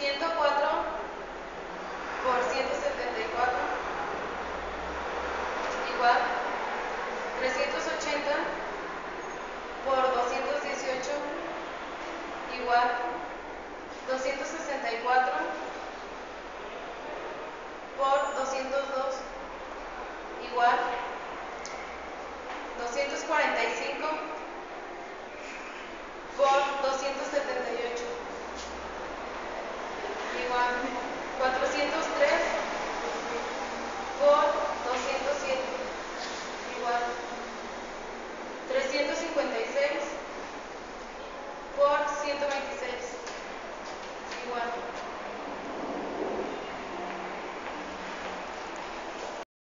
104 por 174 igual 380 por 218 igual 264 por 202 igual 245 por 278 igual 403 por 207 igual 356 por 126